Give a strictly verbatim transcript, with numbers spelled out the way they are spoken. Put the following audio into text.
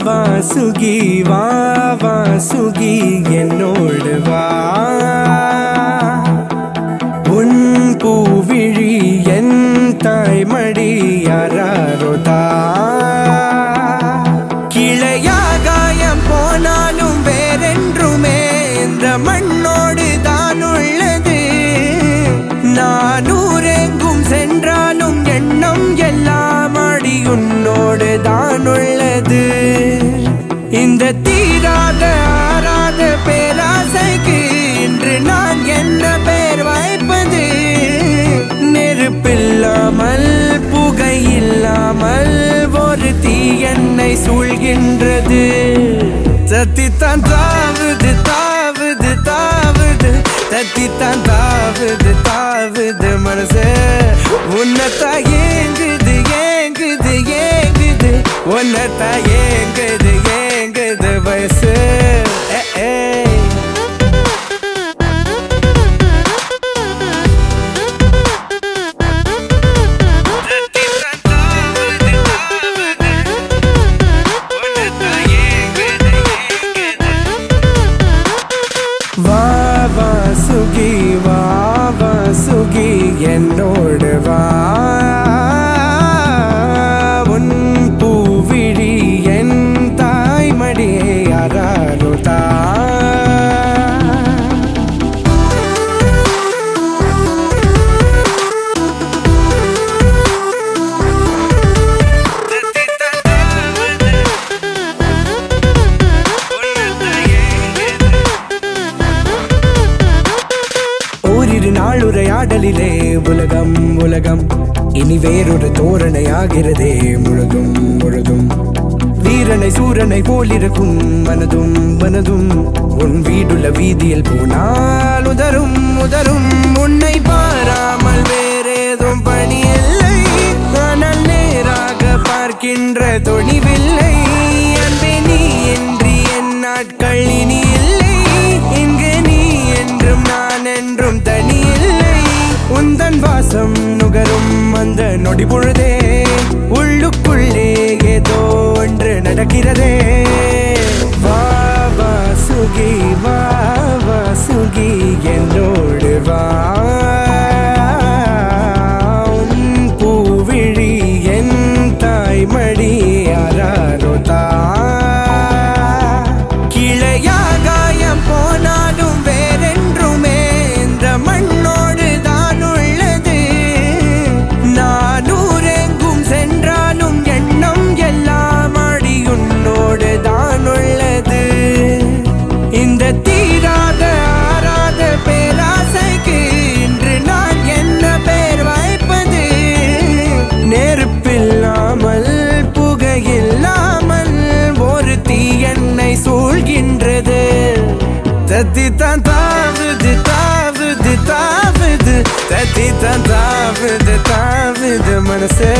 வா சுகி வா வா சுகி என்னோடு வா உன் பூவிழி என் தாய்மடி யாரோதா கிளையாகாயம் போனாலும் வேறென்றுமே இந்த மண்ணோடு தான் உள்ளது நானூரெங்கும் சென்றாலும் எண்ணம் எல்லாம் அடி உன்னோடு தான் உள்ளது இந்த தீராத ஆராத பேராசைக்கு இன்று நான் என்ன பேர் வைப்பது நெருப்பில்லாமல் புகை இல்லாமல் ஒரு தீ என்னை சூழ்கின்றது தத்தித்தான் தாவுது தாவுது தாவுது தத்தித்தான் தாவுது தாவுது மனசு உன்னத்தா ஏங்குது ஏங்குது ஏங்குது உன்னத்தா ஏங்குது ஏங்குது வயசு சுகி வா வா சுகி என்னோடு வா உன் பூவிழி என் தாய்மடியே யாரோதா நாளுரையாடலிலே உலகம் உலகம் இனி வேறொரு தோரணையாகிறதே முழுதும் முழுதும் வீரனை சூரனை போலிருக்கும் மனதும் மனதும் உன் வீடுள்ள வீதியில் போனால் உதரும் உதரும் உன்னை பாராமல் வேறேதும் பணி இல்லை ஆனால் நேராக பார்க்கின்ற துணிவில்லை அன்பே நீ என்று என் நாட்கள் இனி இல்லை இங்கு நீ என்றும் நான் என்றும் தனி இல்லை உந்தன் வாசம் நுகரும் அந்த நொடி பொழுதே உள்ளுக்குள்ளே ஏதோ ஒன்று நடக்கிறதே வா வா சுகி வா வா சுகி என்னோடு வா உன் பூவிழி என் தாய்மடி யாரோதா கிளையாகாயம் போனாலும் வேறென்றுமே இந்த மண்ணோடு தான் உள்ளது நானூரெங்கும் சென்றாலும் எண்ணம் எல்லாம் அடி உன்னோடு தான் உள்ளது இந்த தீராத ஆராத பேராசைக்கு இன்று நான் என்ன பேர் வைப்பது நெருப்பில்லாமல் புகையில்லாமல் ஒரு தீ என்னை சூழ்கின்றது தத்தித்தான் தாவுது தாவுது தாவுது தத்தித்தான் தாவுது தாவுது மனசு